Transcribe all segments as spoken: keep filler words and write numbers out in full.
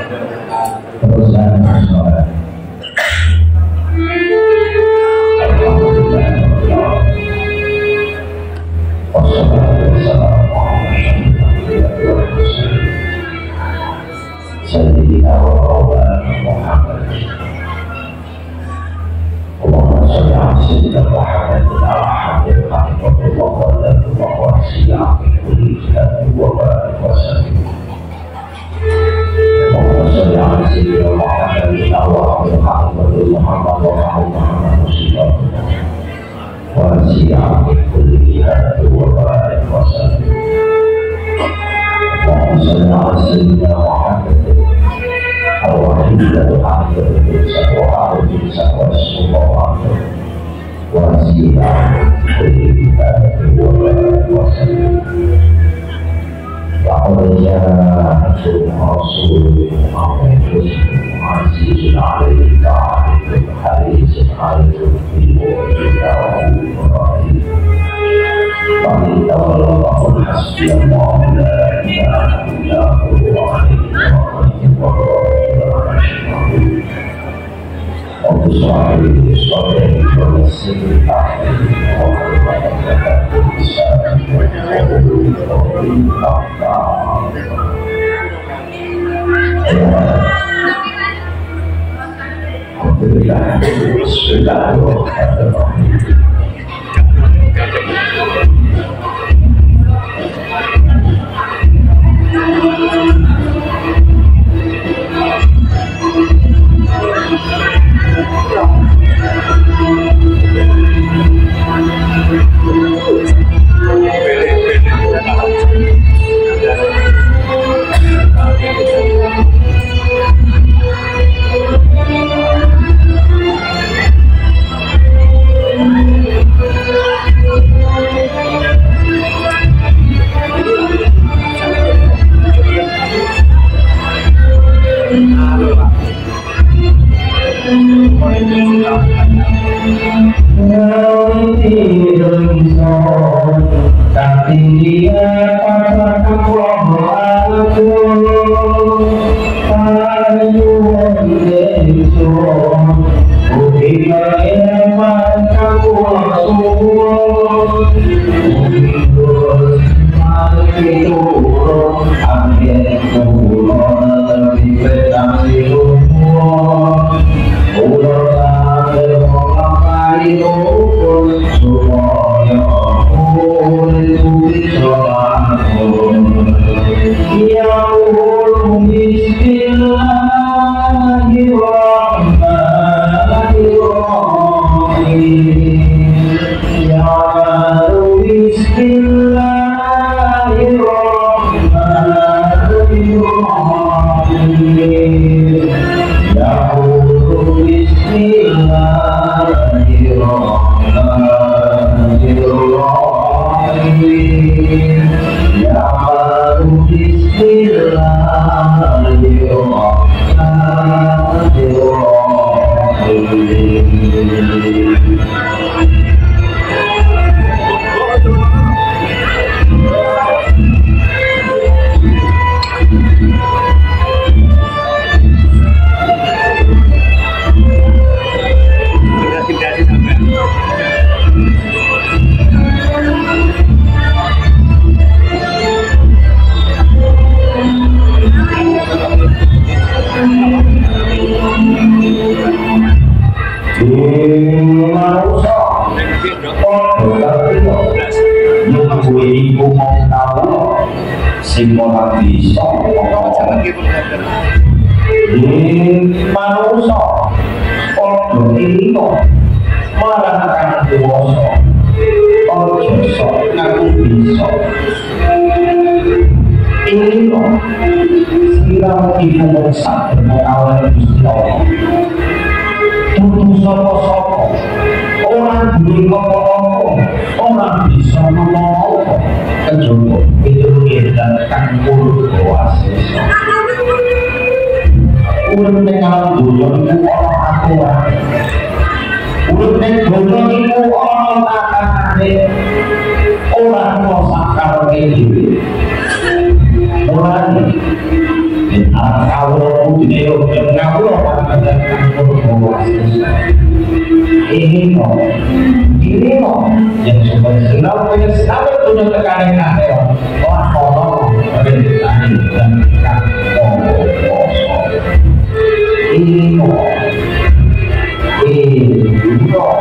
Terus dan sholat. Sayyidina wa maulana Muhammad. Allahumma shalli ala sayyidina Muhammad ala hamdil haqqi wa qadar wa wasi'a kulli shay'in wa barik wa sallim. Allahumma shalli ala sayyidina Muhammad ala hamdil haqqi Muhammad wa Muhammad musibah wa wasi'a kulli shay'in wa barik wa sallim. Allahumma shalli ala sayyidina Muhammad al-wahidatu akhir wa al-bisa wa sallallahu wa sila kulli ibadati wa wa sallam wa qadiyya rasul Muhammad aziz alaihi ta'ala hadis alaihi wa sallam Bagi Allah hasbi Allah la ilaha illa huwa alaihi wa Untuk suami suami berhasil tahun orang bisa Alhamdulillah sudah kalau video ngawur ini kok ini kok yang sudah senang punya sahabat punya tekanan ada wah tolong berani dan kan ini kok ini kok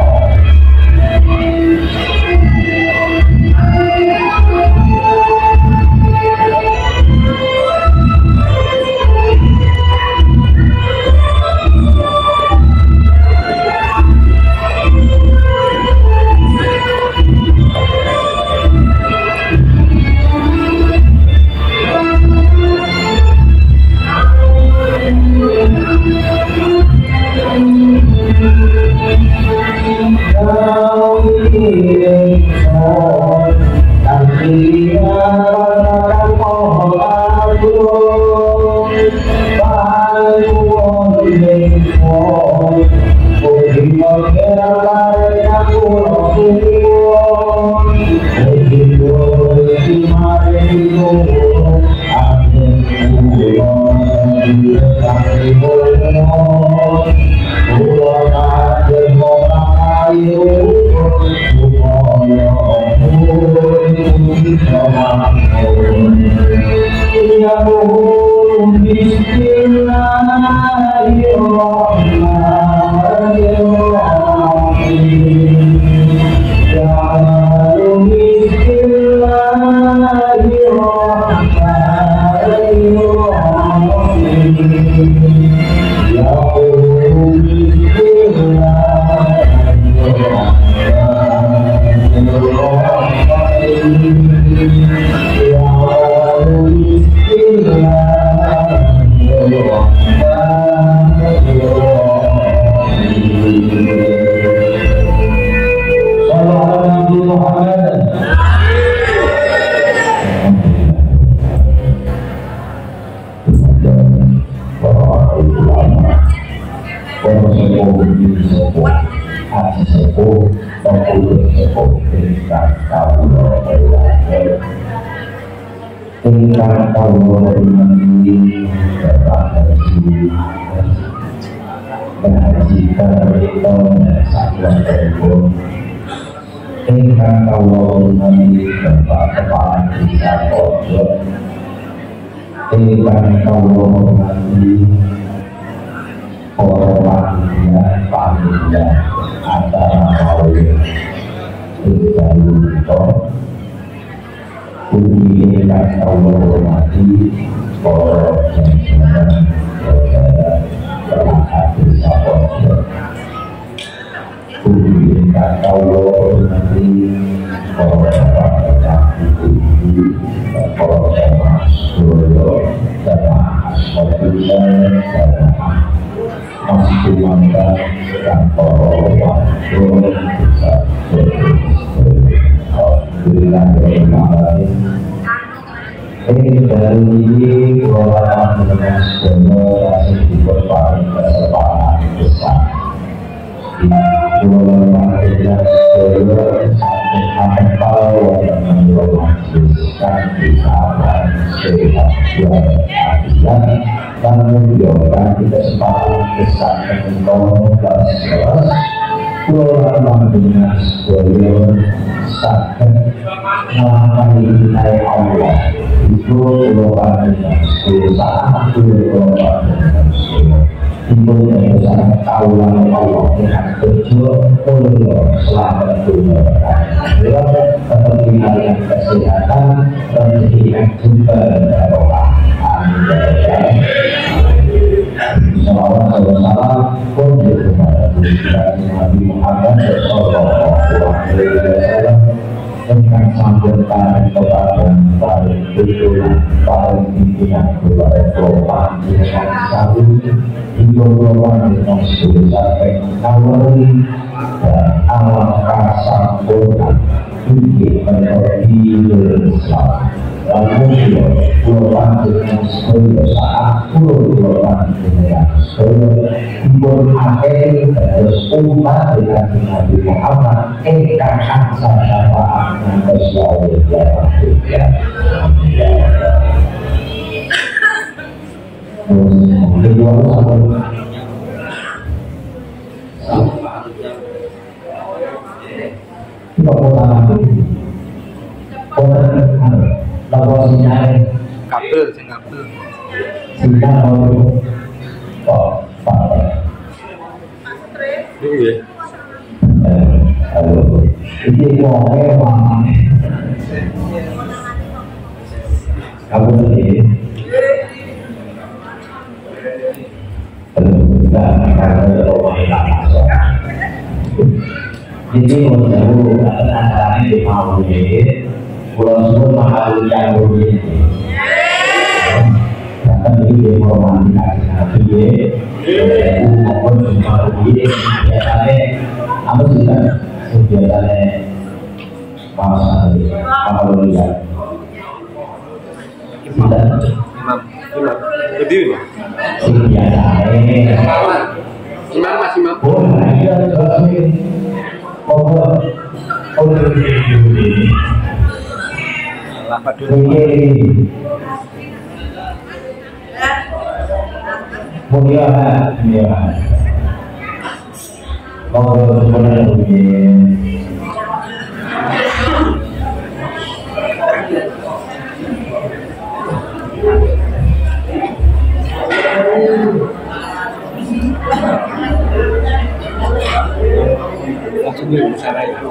ingkang kawula rinci berhaji berhaji karito saklebipun ingkang kawula rinci berkepalan desa Podo ingkang kawula rinci para panitia acara kawula ingkang Puji ingkang kawula hormati para jamaah saudara desa Podo. Puji ingkang kawula hormati para bapak ibu para jamaah sedaya jamaah asmaullah jamaah masjid mangga dan para wakil desa Alhamdulillah ini dari ini kelolaan dengan semua hasil diperlukan kesempatan besar di kelolaan dengan semua sampai kalau yang menjelaskan di saat sehat dan dan menunjukkan kesempatan besar untuk kelas kelolaan dengan semua sakit mengenai nilai Allah itu kelolaan dengan susah itu kelolaan dengan susah itu yang sangat kaulah Allah dengan kecil Allah selamat dunia akhirat kepentingan yang kesehatan kepentingan juga dan Allah amin. Salawat dan salam pun kepada Nabi Muhammad Sallallahu Alaihi Wasallam tentang sambutan kepada paling pimpinan paling pimpinan kepada Tuhan dengan satu hingga Tuhan dengan sampai kawali dan alam kasampunan tinggi menjadi Islam. Lalu Tuhan dengan sekolah saat puluh Tuhan dengan sekolah timbul akhir terus umat dengan Nabi Muhammad engkang angsa syafaat yang bersyawal dalam dunia. kedua satu kita kota kota lawan sinyal kabel sing kabel sinyal oh pak iya halo ini ngomongnya mana kamu tadi nah karena rumah hilang jadi menjauh antara ini mau ini pulau semua mahal yang begini karena ini romantis tapi maupun cuma begini biasanya apa sih kan biasanya masa kalau lihat imam imam imam berdiri biasanya imam mas imam oh iya oh oh ini lapat dulu mulia mulia mau sebenarnya begini langsung dulu cara ya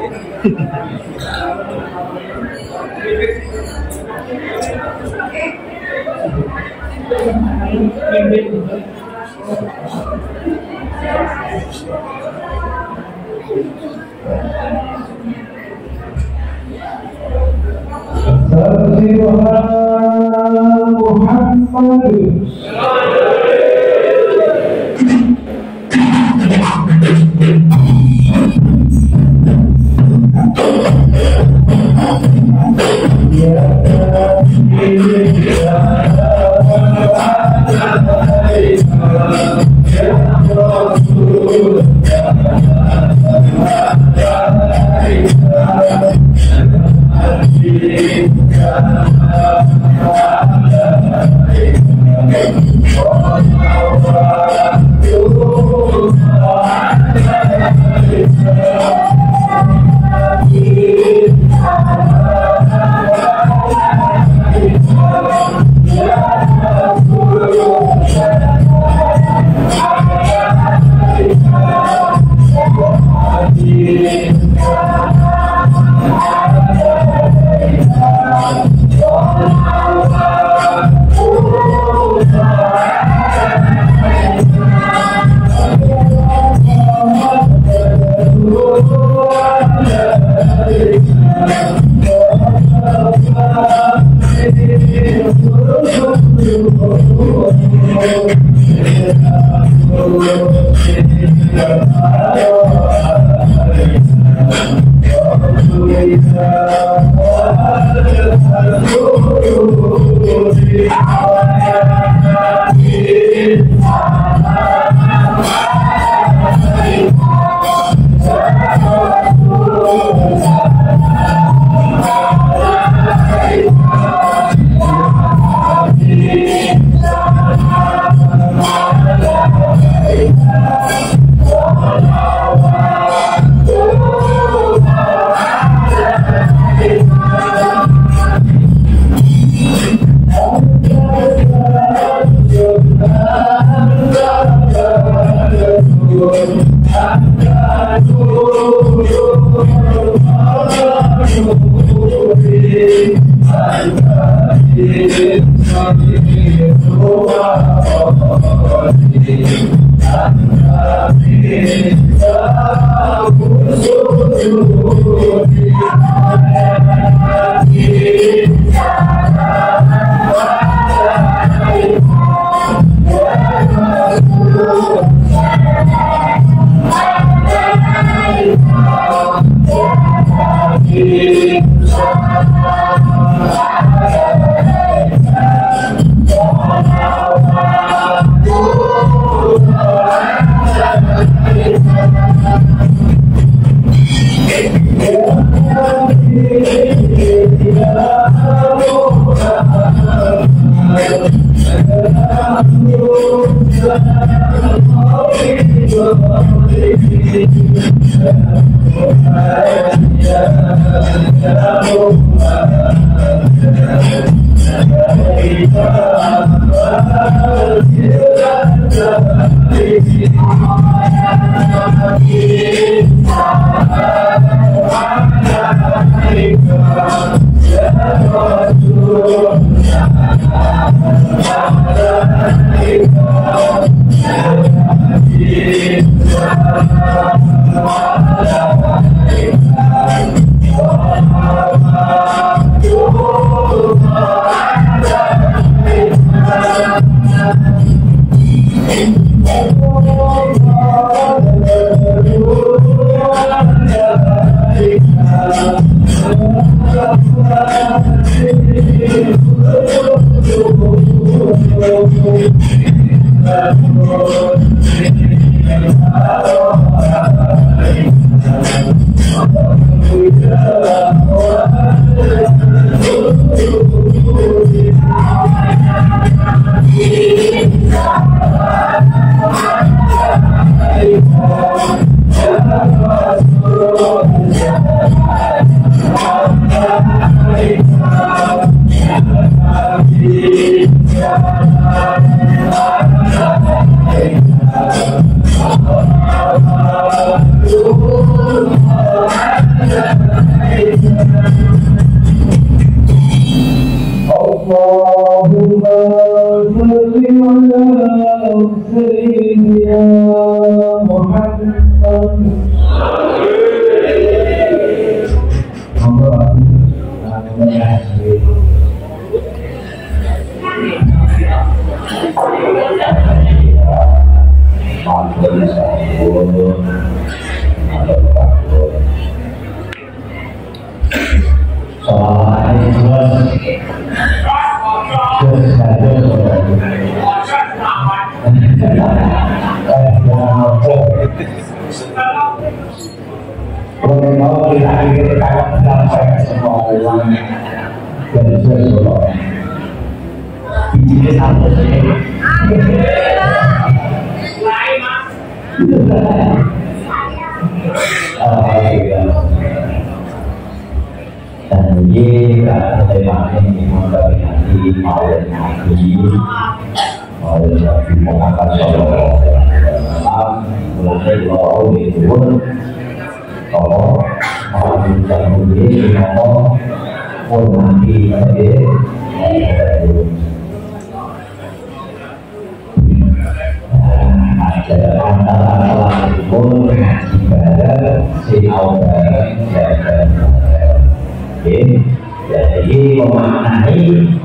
Jadi memaknai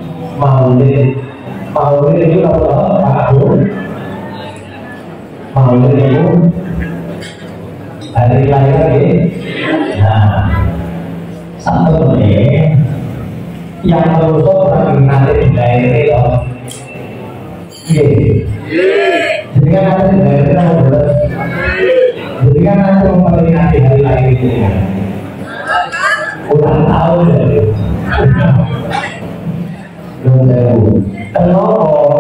maulid maulid itu kalau tahun maulid itu hari lahir ya. Nah satu ini yang merusak bagi nanti dari itu jadi kan nanti dari itu jadi kan nanti memperingati hari lahir itu ulang tahun dari Kenapa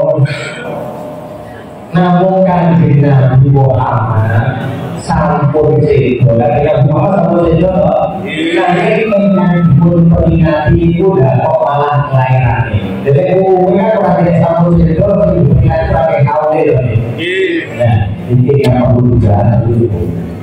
namun kanjeng Nabi Muhammad sampun sedo lagi Nabi Muhammad sampun sedo nanti menyambut peringati itu dan kok malah kelahiran jadi umumnya kalau kita sampun sedo peringati pakai kaulil nah ini yang perlu dijelaskan dulu.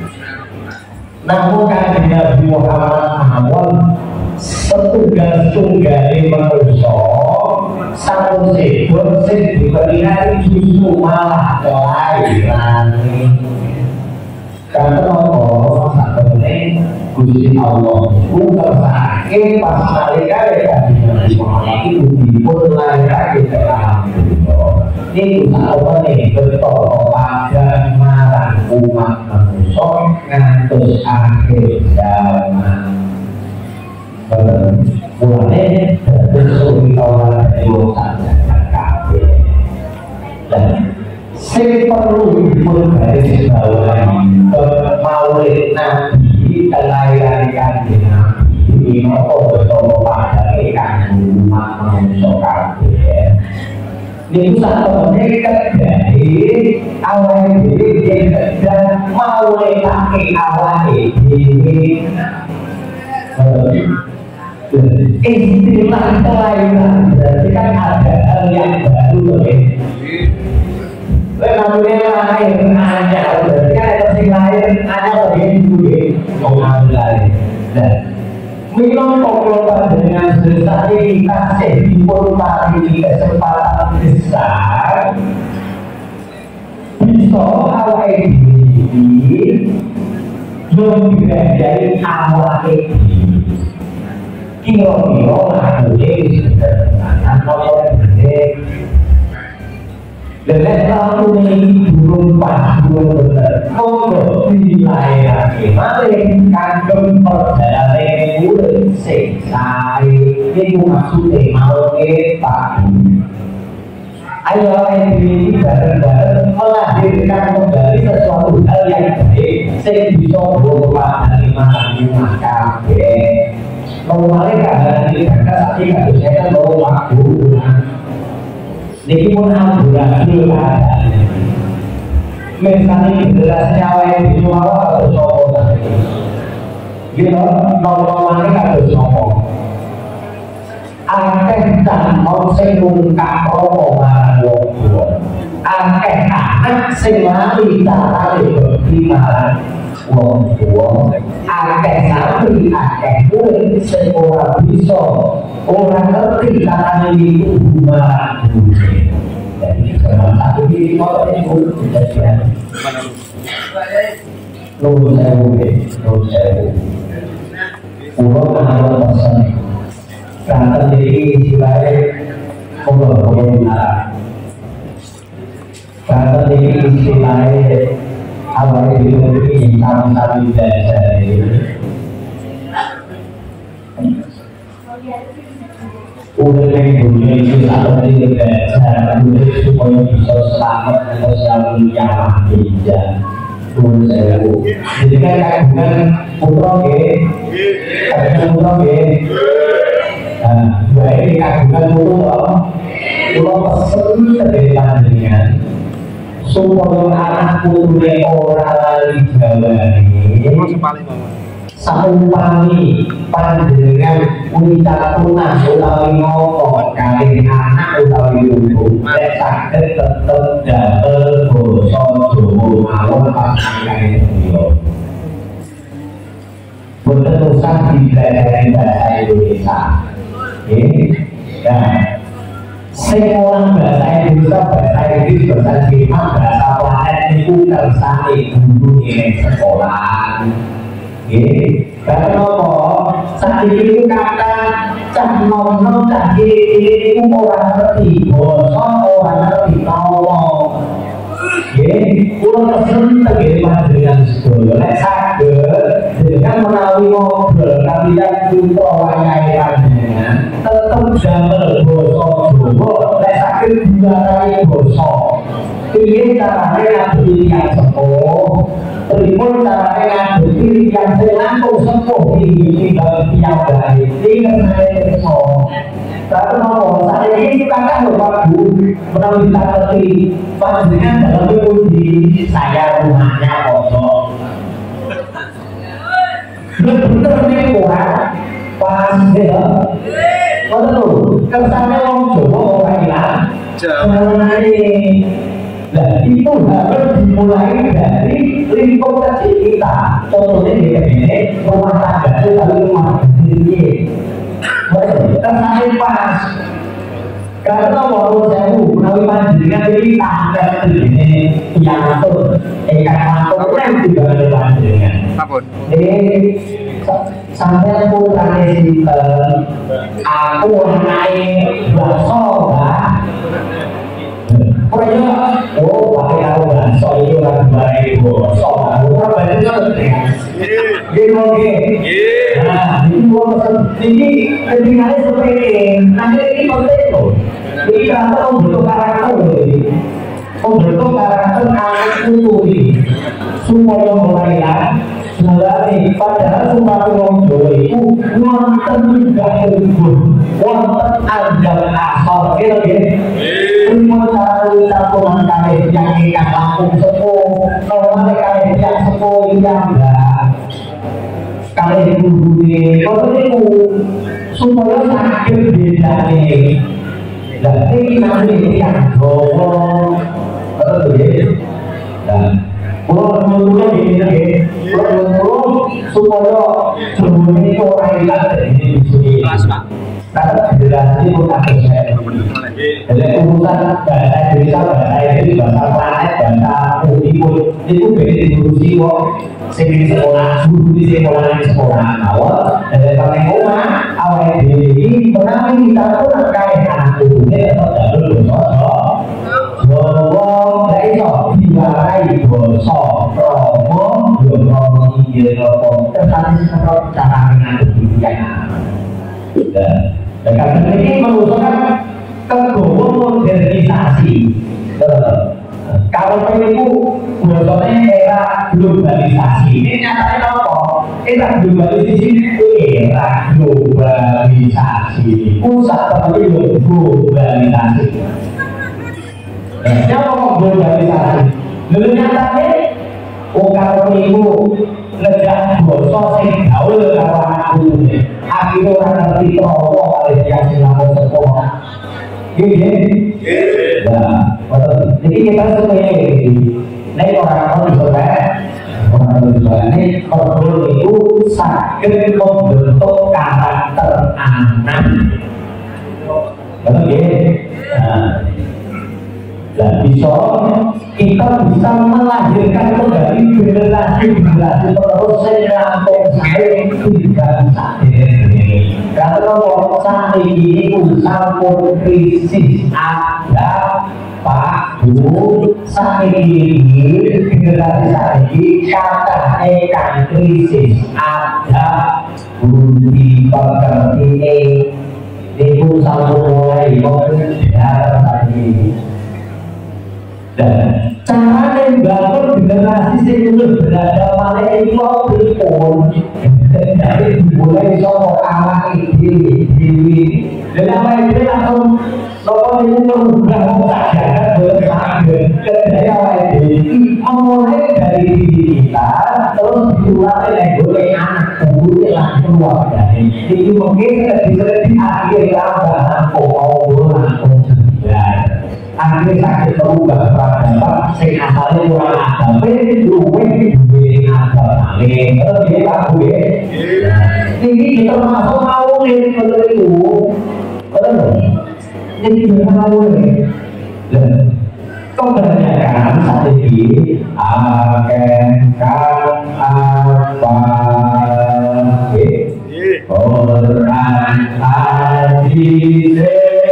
Namun kanjeng Nabi Muhammad awal petugas tunggali manusia sampun sedo sing diperingati justru malah kelahiran karena Allah sebenarnya Gusti Allah bukan sakit pas malaikat kanjeng Nabi Muhammad itu dipun lahirake dalam ini Allah nih betul pada marang umat manusia ngantos akhir zaman mulanya tersusun kawan yang sangat kabeh dan sing perlu dipun garis bawahi maulid Nabi kelahiran kanjeng Nabi ini apa betul pada kanjeng umat manusia kabeh Niku sakmene kedai awake dhewe dan mau lekake awake dhewe. Istilah kelainan berarti kan ada hal yang baru ya. Namanya lahir anyar berarti kan ada sing lahir anyar lagi dulu orang lain. Dan minum kopi dengan sebesar ini kasih dipun paringi kesempatan besar bisa awake dhewe yang digadai awake dhewe kira-kira lakunya sederhana motor gede dan lalu ini burung pas burung bener motor dilahirake malih kandung perjalanan urip sing sae iku maksude mauke padu. Ayo ini bareng-bareng melahirkan kembali sesuatu hal yang baik sing bisa berupa dari mana kabeh. Normalnya keadaan ini karena saat ini harusnya kan bawa waktu ini pun amburadul keadaannya misalnya generasi awal di rumah harus sopo gitu, normalnya harus sopo akeh dan mau sing ngungkap romo marang wong tuwa akeh anak sing lali carane bekti marang wong tuwa akeh santri akeh murid sing ora bisa ora ngerti carane iku marang guru. Jadi salah satu di motor itu kejadian lu sewu lu sewu pulau kalau pesan kantor jadi istilahnya pulau pulau menara kantor jadi istilahnya awalnya ini sama-sama dari udah yang dunia itu selalu dibelajar udah supaya bisa selamat atau selalu nyaman tidak pun saya jadi kan kagungan putra ya kagungan putra ya nah baik kagungan putra putra pesen dari panjenengan supaya anak putra orang lali jawa ini saumpami panjenengan ucapuna utawi ngomong kali anak utawi ibu nek saged tetep damel basa Jawa mawon pasangane beliau. Boten usah dipelajari bahasa Indonesia. Nggih. Nah, sing orang bahasa Indonesia, bahasa Inggris, bahasa Jepang, bahasa planet niku kersane guru ing sekolah. Karena apa? Saat ini kata cah nom-nom cah kiri itu orang ngerti bosok orang ngerti tolong kurang pesen tegir dengan sekolah nek saged dengan menawi ngobrol tapi yang untuk wayai panjenengan tetep damel basa Jawa nek saged diwarai basa piye carane ngadepi yang sepuh pripun carane ngadepi yang selangkung sepuh iki bagi yang baik iki saya iso karena mau saya ini kan Bapak Bu menawi kita ngerti panjenengan dalam uji saya rumahnya kosong bener nih kuat pas ya betul kesannya orang Jawa orang hilang jangan ini nah itu harus dimulai dari lingkup kecil kita contohnya di sini rumah tangga itu lalu rumah sendiri kesannya pas karena walau jauh melalui panjenengan ini tangga sendiri yang betul ikan langsung kan juga ada panjenengan ini sampai putranya sinten aku naik bakso lah pokoknya oh pakai aku bakso itu orang baik bakso aku orang baik itu oke nah ini ketinggalan seperti ini nanti ini penting loh ini karakter membentuk karakter membentuk karakter anak itu ini supaya mulailah jalani padahal sumpah orang Jawa itu nonton juga ilmu wonten andal asor kira nggih. Pripun cara campuran kalih yang ingkang langkung sepuh, nomor kalih yang sepuh yang kalih gurune, kok niku supaya saged bedane. Lah iki namine yang gowo. Betul nggih. Nah, kalau menurut ini, kalau supaya semuanya itu orang hilang dari sini. Karena federasi itu tak selesai. Jadi urusan bahasa Indonesia, bahasa Inggris, bahasa planet, bahasa bumi pun itu beda diurusi kok. Sini sekolah, guru di sekolah di sekolah awal. Dan kalau rumah awal ini menang kita pun akan anak tubuhnya atau jalur bersosok. Bahwa mereka diwarai bosok promo belum ingin promo tetapi sekarang cara mengatur dunia. Dan karena ini mengusulkan kegowo modernisasi. Kalau itu bosoknya era globalisasi. Ini nyatanya apa? Era globalisasi itu era globalisasi. Pusat tapi globalisasi. Siapa mau globalisasi? Lalu nyatanya, oh kalau itu ledak bosok sing gaul karo anak ini, akhirnya orang ngerti promo kali yang silakan sekolah. Gini, nah, jadi kita semuanya ini, ini orang-orang sebenarnya, orang-orang sebenarnya perlu itu sakit membentuk karakter anak. Betul ya? Dan bisa kita bisa melahirkan kembali generasi-generasi terus selampung saya tidak bisa ini. Kalau saat ini sampun krisis ada Pak Bu saat ini generasi saat ini kata ikan krisis ada budi pekerti itu sampun mulai memudar tadi. Dan cara membangun generasi sebelum berada pada itu berikut dari dimulai soal anak ini dewi dan apa itu langsung soal itu merubah saja bersama kedaya apa ini memulai dari diri kita terus diulang oleh oleh anak guru yang keluar dari itu mungkin lebih akhir lambat oh langsung sebenarnya akhirnya sakit berubah peradaban sing asalnya kurang agama luwih duwe agama nih terus dia Pak Bu ya ini termasuk mau nih kalau itu betul jadi kita mau nih kebanyakan saat ini akan kan apa orang hadis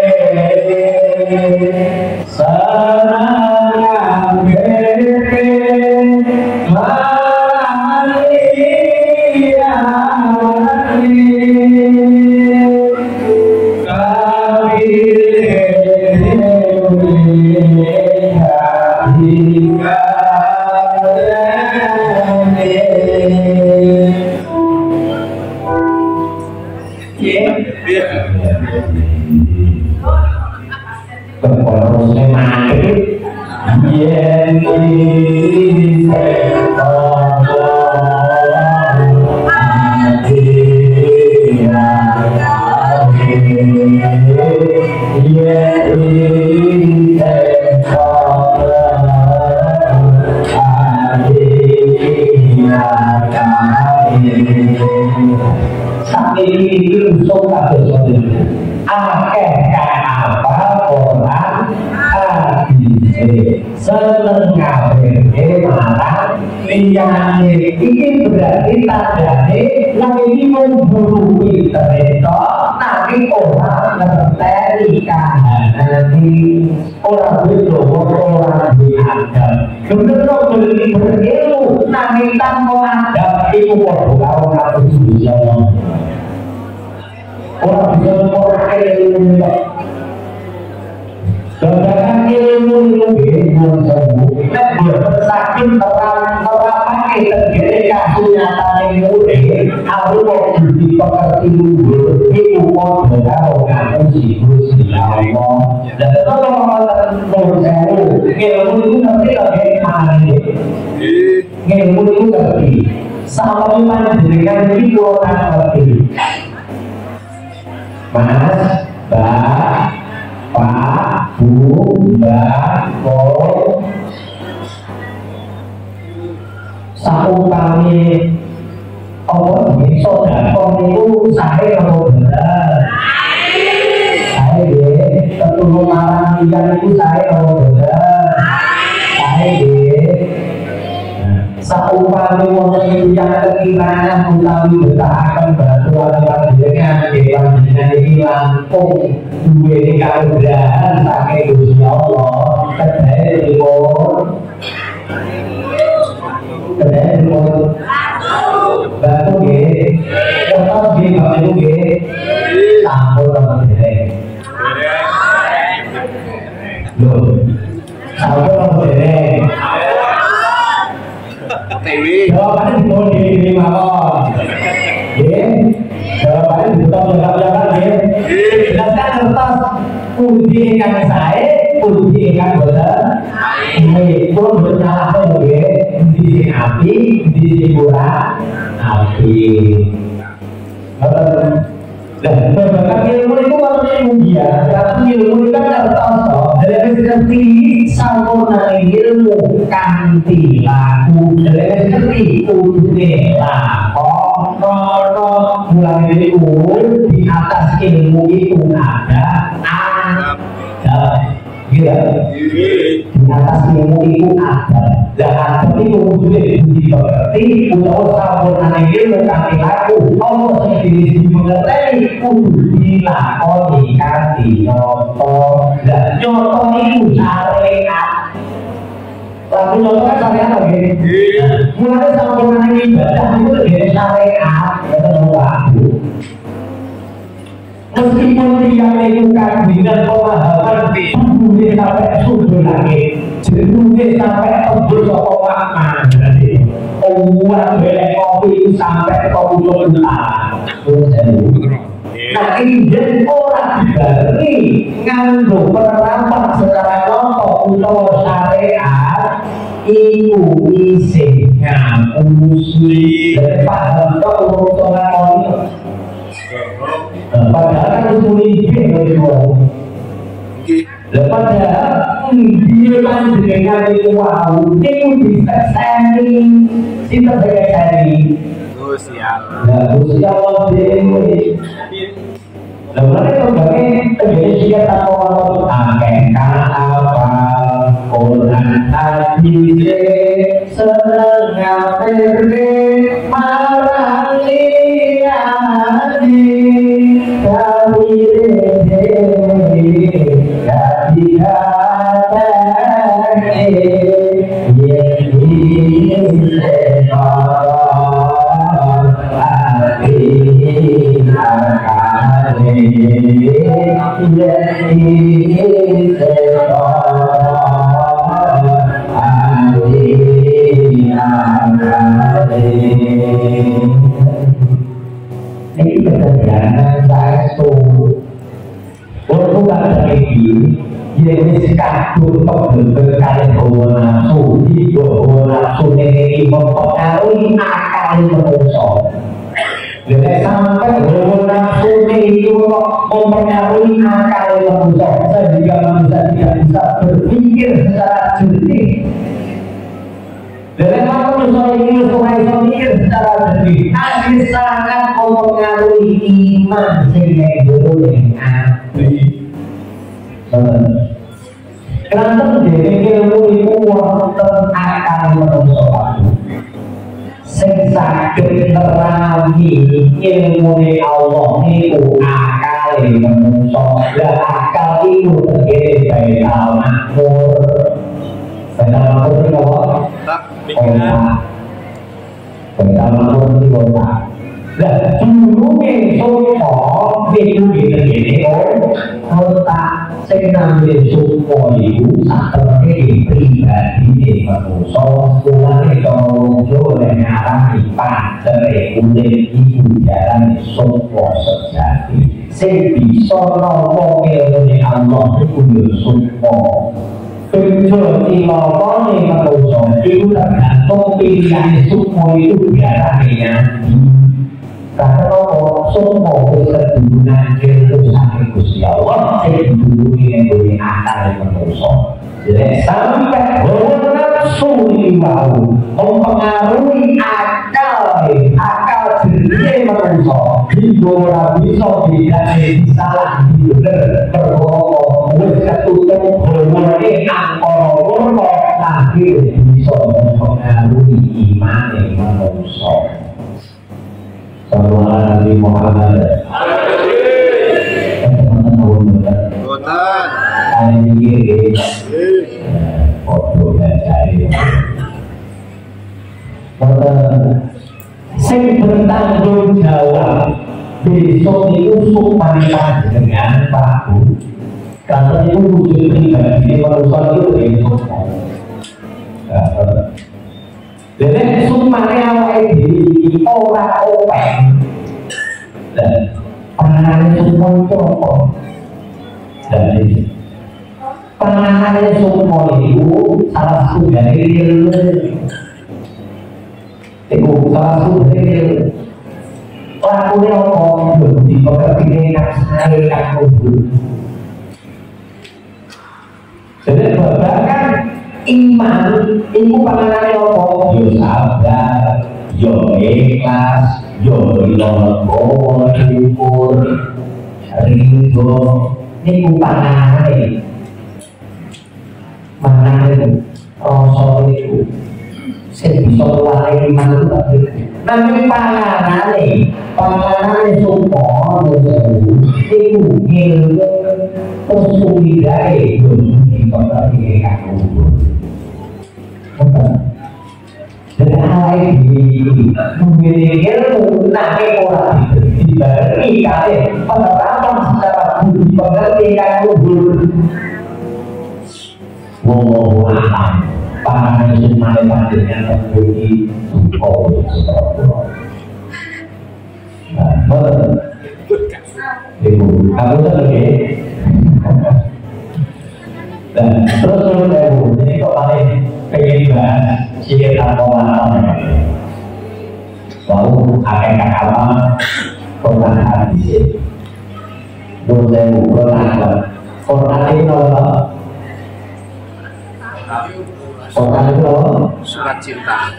senang beri malia kami terus mati yen iki ini berarti tandanya yang ini membunuhi ternyata nanti orang ngerti nanti orang berdoa orang beradab bener-bener beli berilmu nanti tanpa adab itu orang orang bisa orang bisa mengorang ilmu sedangkan ilmu ilmu sembuh kita bersakit terang terang terjadi kasus nyata yang mudah harus mau di pekerti dulu itu mau berlakukan puji-puji Allah. Dan kalau orang menurut saya, ilmu itu nanti lebih aneh. Ilmu itu ngerti. Sama panjenengan itu orang ngerti. Mas, Mbak, Pak, Bu, Mbak, Ko, saupami Allah ini sodakon itu saya kalau benar saya deh ketemu marah ikan itu saya kalau benar saya deh saupami wonten itu yang kekiraan utawi bertahan batuan panjenengan dewan dengan ini lampung dua ini kalugrahan saking Gusti Allah kedai dipun kedai dipun batu nggih kertas nggih bapak ibu nggih sampun teman dereng lho sampun teman dereng jawabannya dipun di mawon nggih jawabannya dipun jawab-jawab nggih jelaskan kertas pundi ingkang sae pundi ingkang boten nggih pun bernyala nggih di sini api di sini kurang api dan berbagai ilmu itu kalau ilmu dia tapi ilmu itu kan kertas dari seperti sampurna ilmu kanti laku dari seperti udune lakon nono mulai itu di atas ilmu itu ada ada gitu di atas ilmu itu ada dan ada itu sudah dimengerti untuk sampurna ilmu kanti laku Allah sendiri dimengerti kudu dilakoni kanthi nyoto dan nyoto itu syariat lalu nyoto kan syariat lagi mulai sampurna ibadah itu jadi syariat betul waktu meskipun dia melakukan dengan pemahaman tubuhnya sampai sudut lagi tubuhnya sampai tembus pemahaman berarti uang belek kopi itu sampai ke ujung utara nah ini jadi orang dari ngandung penerapan secara contoh untuk syariat ibu isi ngamusi dan paham ke urusan ini padahal kan usul ini dari uang padahal dia kan dengan itu wow itu bisa sending kita sebagai sending siap nah usia Allah ini lalu sebagai Indonesia atau akan apa Quran hadis senang beri marah liani kami deh kami ada ini ketegangan saya itu untuk ada ini jadi sekadut berkali bawa nafsu di bawa nafsu ini mempengaruhi akal manusia jadi sampai bawa nafsu itu mempengaruhi akal manusia sehingga manusia tidak bisa berpikir secara jernih. Dan kalau manusia ini supaya berpikir secara jernih akan sangat mempengaruhi iman sehingga boleh abdi. Kenapa jadi ilmu itu wonten akal manusia sing saged nerangi ilmu Allah niku akal manusia dan akal itu terdiri dari Baitul Ma'mur. Baitul Ma'mur itu apa? Otak. Baitul Ma'mur itu otak. Nah, dulunya sopo itu gini-gini otak sing namanya sopo itu seperti pribadi di manusia ulangnya kalau oleh ngarang di pancere kulit ibu jalan sopo sejati sing bisa nampa ilmune Allah iku yo sukma. Bejo ilmone manusa iku tergantung pilihane sukma itu biarane nanti. Karena apa sukma wis kedudukan ilmu saking Gusti Allah sing didulungi ning akal manusa. Jadi sampai hawa nafsu ini mau mempengaruhi akal akal diri manusia hingga orang bisa tidak salah bener berbohong wis ketutup hawa ini angkor-angkor akhir bisa mempengaruhi iman manusia. Sallallahu alaihi Muhammad. Boten. Ini foto dari sing bertanggung jawab besok itu supaya dengan Pak Bu karena itu wujud pribadi manusia itu besok jadi supaya awal diri orang openg dan penanganan semua itu apa dan ini penanganan semua itu salah satu dari ilmu itu salah satu dari ilmu lakunya apa di pekerjaan yang saya lakukan jadi bahkan iman itu penanganan apa yo sabar yo ikhlas yo logo syukur ridho ini penanganan mana itu rasa itu saya bisa keluar dari mana itu tapi nanti panganan nih panganan semua itu ilmu tersulitai di kota ini aku dan hal ini memiliki ilmu nanti orang diberi kalian penerapan secara budi pengertian kubur Wallahu a'lam. Pangan semua panjenengan terbukti oh sebab nah, ibu, kamu lagi dan terus terus ibu, ini kok paling pengen bahas sikit apa-apa lalu akan kakak Quran hadis terus ibu, Quran Quran ini apa? Quran itu apa? Surat cinta.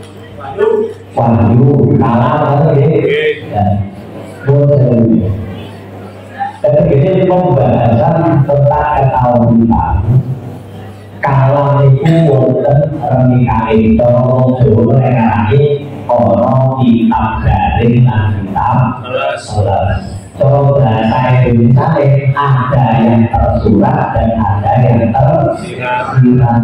Wahyu, kalam atau ya? Boleh. Tapi ini pembahasan tentang ketauhidan. Kalam itu wonten remikan itu jauh mengenai ono kitab garing dan kitab selas. Coba bahasa Indonesia ada yang tersurat dan ada yang tersirat.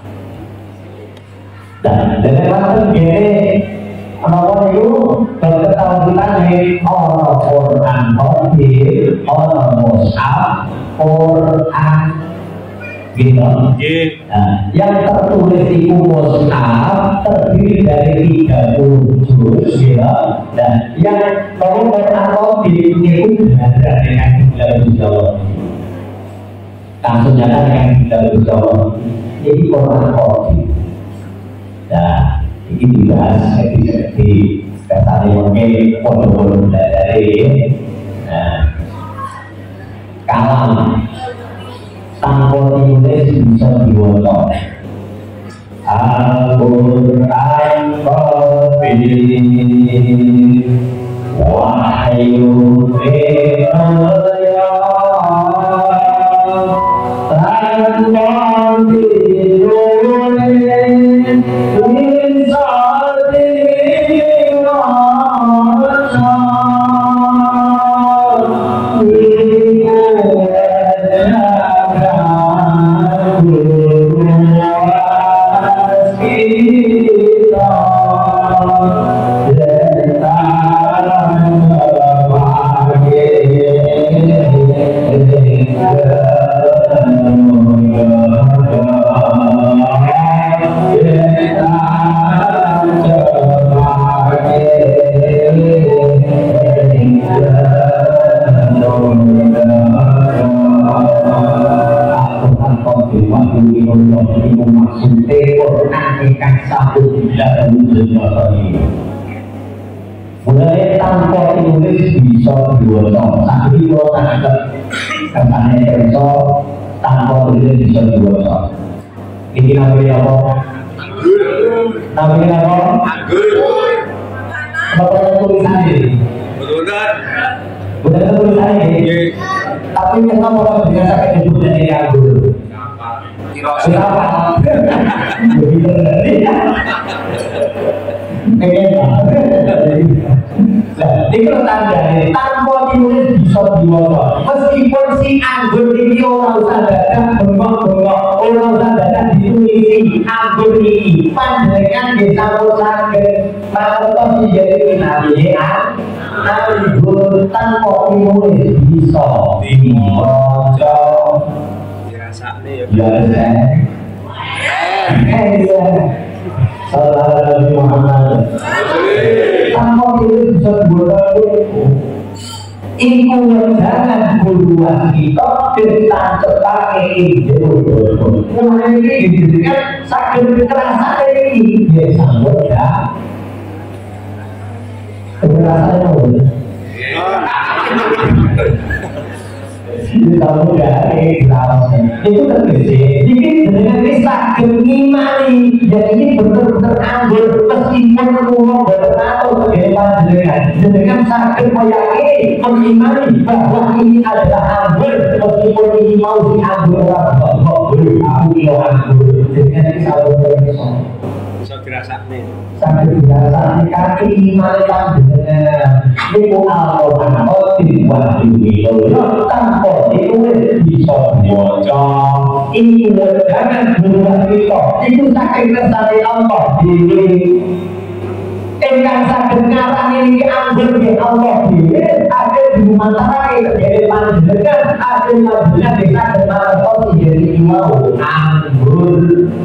Dan dari mana begini, kenapa itu berketahuan ini orang Quran Qadil, orang Mushaf, Quran, gitu. Nah, yang tertulis di Mushaf terdiri dari tiga puluh juz, gitu. Dan yang kalau Quran Qadil itu ada dengan tiga puluh juz. Kasusnya kan yang tiga puluh juz. Ini Quran Qadil. Nah, ini dibahas seperti kata mungkin pondok-pondok dari nah, kalam tanpa tulis bisa diwujud Al-Quran Qadil wahyu ilaya tanpa satu tidak wujud ini. Mulai tanpa tulis bisa diwaca, tapi kalau tak katanya kerja tanpa tulis bisa diwaca. Ini namanya apa? Namanya apa? Apa tulisan ini? Betul-betul. Bukan tulisan ini. Tapi kenapa orang biasa kayak nyebut dari anggur? Kenapa? Begitu dari. Nah, ini tanda ini tanpa ditulis bisa diwaca. Meskipun si anggur ini orang usah datang bengok-bengok, orang usah datang ditulisi anggur ini pandangan desa sakit maka si jadi namanya anggur tanpa ditulis bisa diwaca. Dirasakne ya. Ya, ya. Sallallahu Muhammad. Tanpa itu bisa buat iku jangan buruan kita tentang sebagai ide. Mulai ini diberikan sakit kekerasan ini dia sambut ya. Kekerasan itu. Itu tahu ya, itu terkese. Jadi dengan kisah gemimani, dan ini benar-benar anggur meskipun rumah bertato bagaimana dengan dengan sakit meyakini mengimani bahwa ini adalah anggur meskipun ini mau dianggur aku kilo anggur dengan kisah berkesong. Bisa dirasakne. Sampai dirasakne kaki iman dengan itu Al-Quran tidak diwahyui tanpa ditulis bisa diwaca. Ini jangan buat kita itu saking kersane Allah dhewe. Engkang saged ngarani iki anggur di Allah dhewe ada di mantarake terjadi panjenengan ada panjenengan bisa kemarang jadi mau anggur.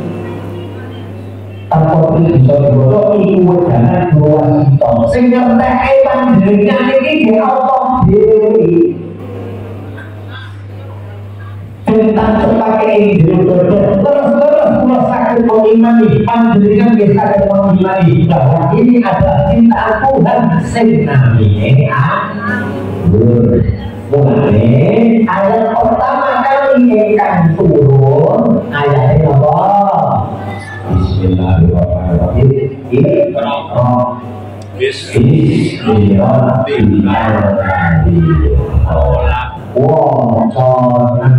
Tanpa bisa dibodoh iku jangan luas kita sing ngerteke panjenengan iki ya Allah dhewe tentang sebagai individu terus-terus kula saged mengimani panjenengan bisa saged mengimani bahwa ini adalah cinta Tuhan sing namine anggur. Mulane ayat pertama kali ingkang turun ayatnya apa? Bismillahirrahmanirrahim. Iqra Bismillahirrahmanirrahim. Wacan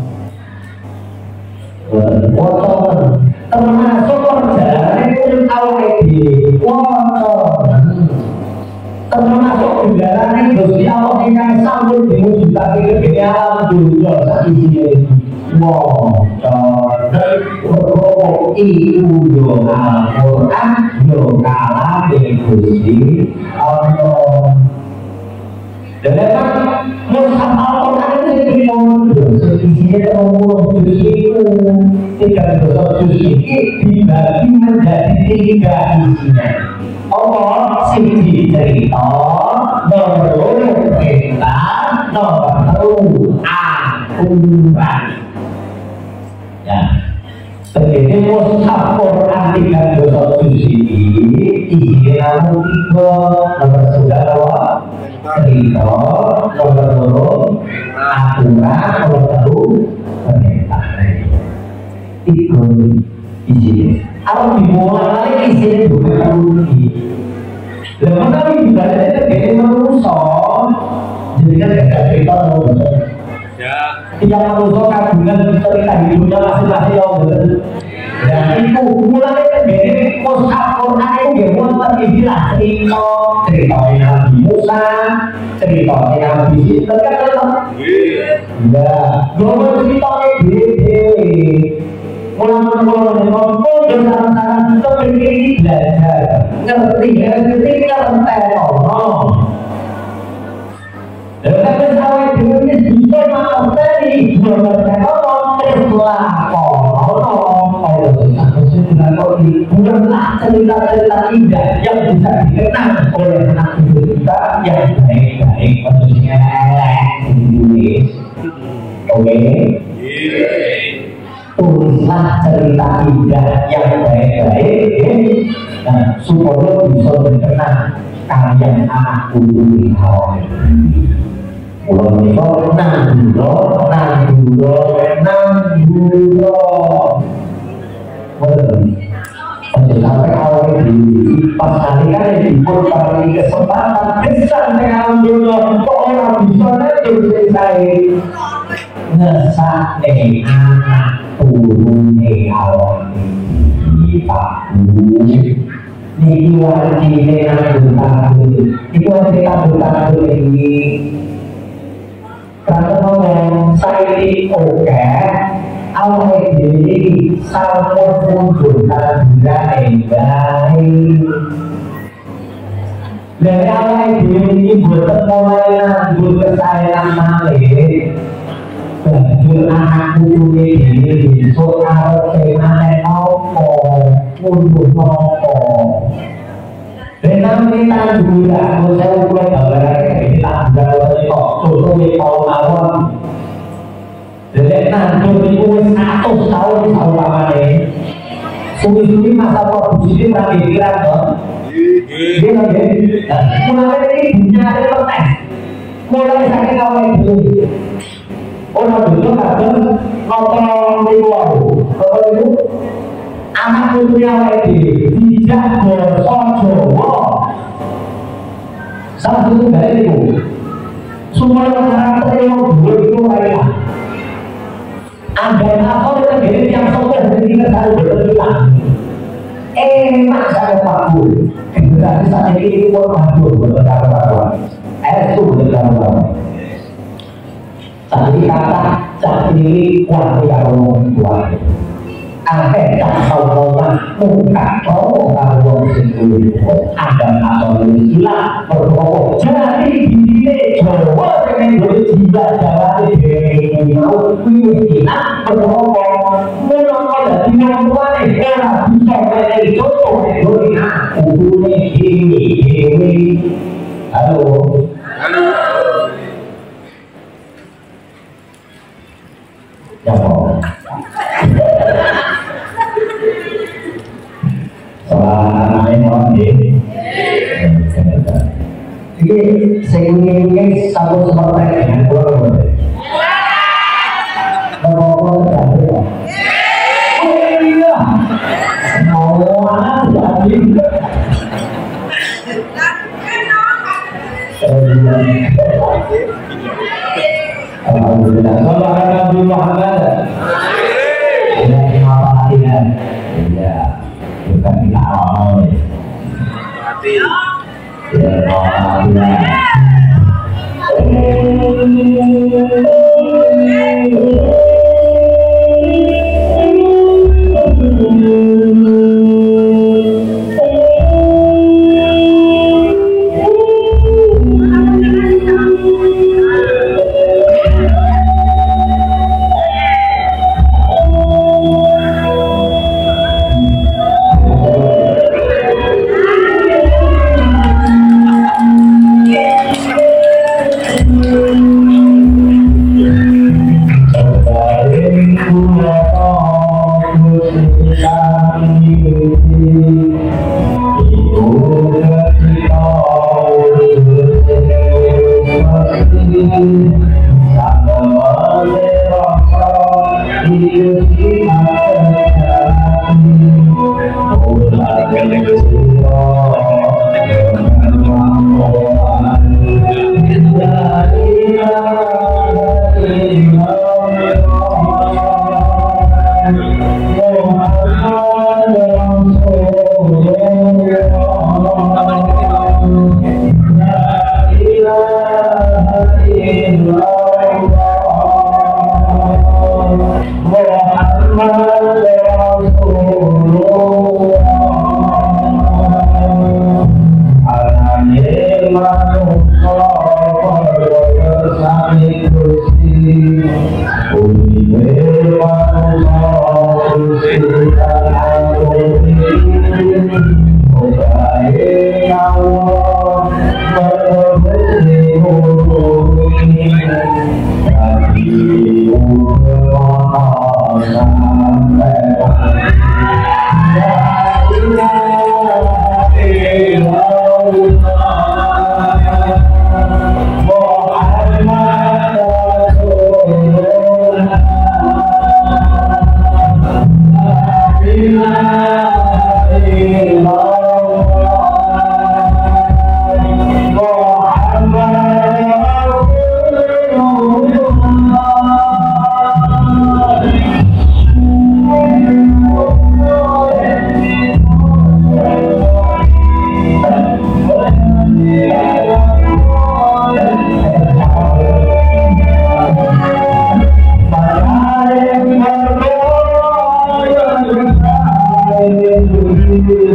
wacan termasuk perjalanan itu awal ini wacan termasuk perjalanan Gusti Allah yang sambut diwujudkan ke alam dunia saat ini. Wacan berkoro iku yo Al-Quran yo kalame Gusti Allah. Dan memang mushaf Al-Quran itu dikontrol isinya umur juz itu tiga belas juz ini dibagi menjadi tiga isinya. Allah siji cerita, nomor loro perintah, nomor telu aturan. Ya, jadi mushaf Quran tiga belas juz ini isinya namun tiga nomor saudara cerita, nomor loro aturan, nomor telu perintah. Itu isinya. Harus dimulai isinya juga lagi. Lalu kami ibadahnya terjadi manusia, jadi kan tidak cerita manusia. Ya. Tiap manusia kagungan cerita hidupnya masing-masing yang benar. Dan itu mulai terjadi mushaf Quran itu gimana terjadilah cerita cerita Nabi Musa, cerita Nabi Sinten kan tetap. Ya, nomor cerita ini mulai-mulai ngomong dengan sangat seperti belajar, ngerti, ngerti, ngerti, ngomong. Dan sampai ini bisa mengerti, mengerti ngomong, setelah ngomong, kalau aku sudah ngerti, bukanlah cerita-cerita indah yang bisa dikenang oleh anak kita yang baik-baik, maksudnya ditulis. Oke? Tulis tulislah cerita indah yang baik-baik ya. Nah, supaya bisa dikenang kalian anak kudu hawa. Kalau mereka nang dulu, nang dulu, nang dulu, betul. Sampai awal ini pas kali kan dibuat kali kesempatan besar dengan dulu, orang bisa nanti selesai ngesak nih anak turun nih awal ini bagus. Niki wajib dengan bertahan, niki wajib bertahan ini. Karena ngomong saya ini oke, awal ini sampun menggunakan budaya baik. Dari awal ini buat mulai buat kesayangan malih. Baju anak kudu ini soal kemana nopo, untuk nopo. Dengan kita juga, saya mulai gambarnya kita gambar kok, contoh di tahun awal. Jadi nanti itu satu tahun tahun ini, suwi-suwi masa produksi ini lagi kira dong. Dia lagi, mulai ini punya ada penting, mulai sakit awal itu. Orang dulu kadang nonton di luar, kalau itu anak punya lagi tidak bersojo. Salah satu dari itu, semua orang yang dulu itu lain. Ada apa terjadi yang sopan dari kita selalu berbilang. Enak saya takut. Berarti saat ini itu pun takut berkata-kata. Itu berkata-kata. Saat ini kata, saat ini waktu yang ngomong tua. Akhir tak tahu ngomong, muka cowok kalau sendiri. Ada apa istilah berpokok. Jadi di sini Jawa dengan berjiwa Jawa ini mau istilah berpokok. Menolak dari yang tua ini, era bisa menjadi contoh dari aku ini ini. Halo. Halo. Jawab. Soal ini orang ini. Jadi saya ingin satu seperti yang boleh boleh. Ngomong tadi. Oh iya. Mau anak jadi. Alhamdulillah. Kalau Nabi Muhammad. Ini apa latihan? Iya. Bukan kita awal. Mati. Ya, Alhamdulillah.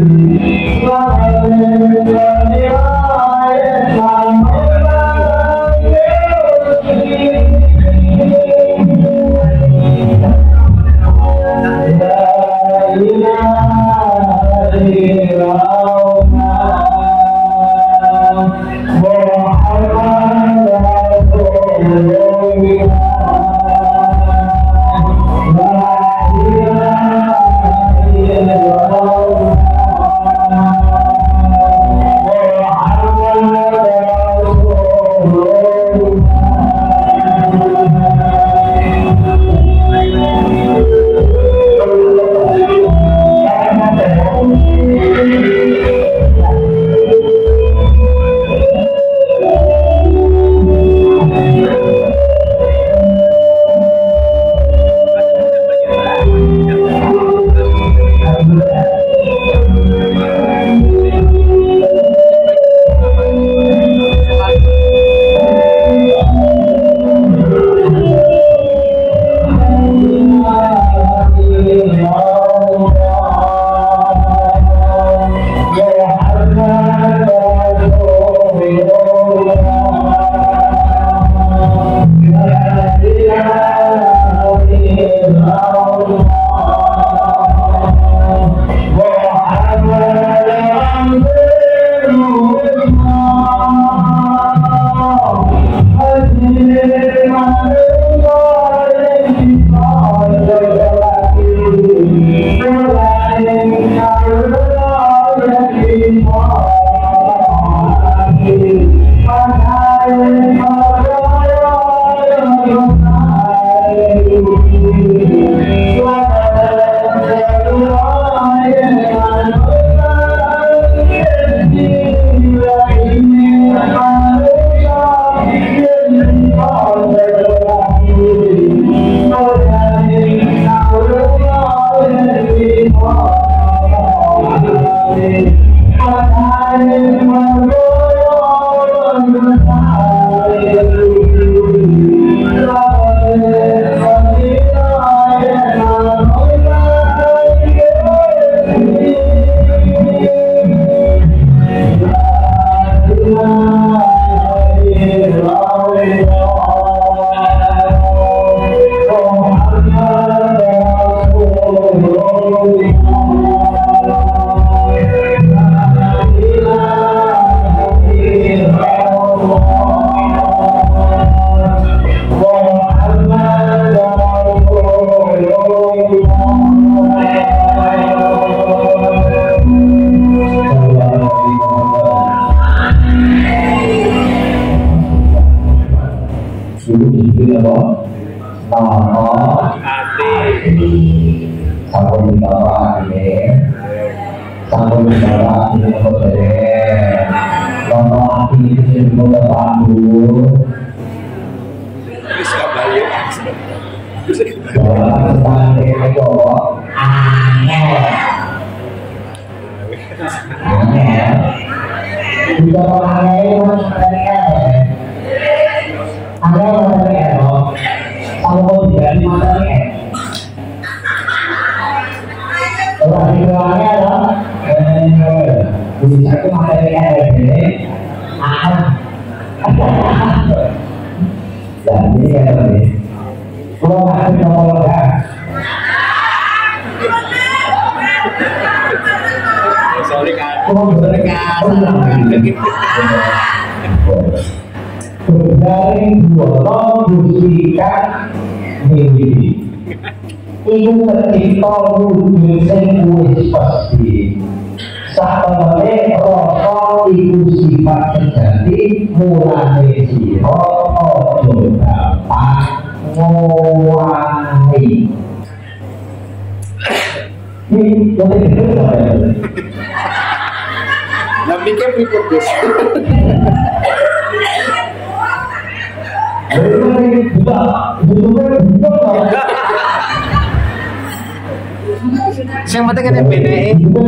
Yang penting kan B D E.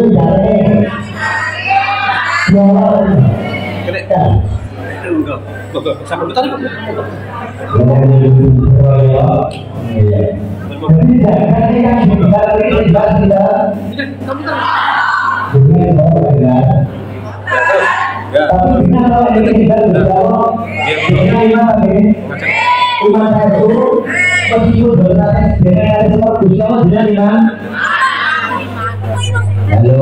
Sampai betul kok. Dunia mau benar. Tapi kita kalau ini tidak berjawab, kita iman ini, iman itu meskipun dosa dengan ada sebab dosa dengan iman. Halo.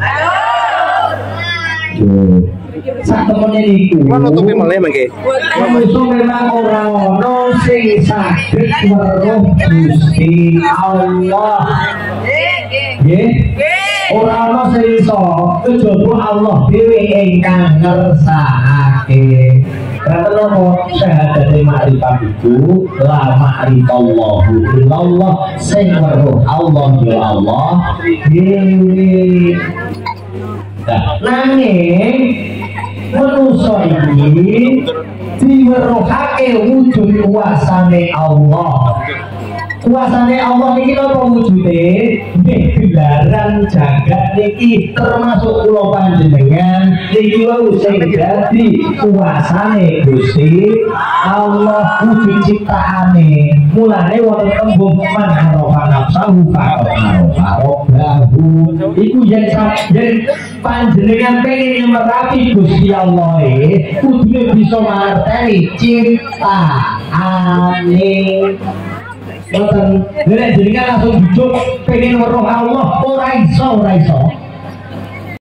Sak temennya niku. Mana tutupi malah mengke? Musuh memang ora ono sing saged weruh Gusti Allah. Nggih. Ora ono sing iso kejaba Allah dhewe ingkang ngersakake. Karena nopo syahadat ma'rifah itu la ma'rifallahu illallah sing weruh Allah ya Allah dhewe. Nanging manusia ini diweruhake wujud kuasane Allah. Kuasane Allah niki apa wujude? Nggih gelaran jagat niki termasuk kula panjenengan niki wau sing dadi kuasane Gusti Allah wujud ciptaane. Mulane wonten tembung man arafa nafsahu faqad arafa iku yen yen panjenengan pengen ngerti Gusti Allah e kudune bisa ngerteni ciptaane. Boten, nek jenengan langsung bujuk pengen weruh Allah ora iso ora iso.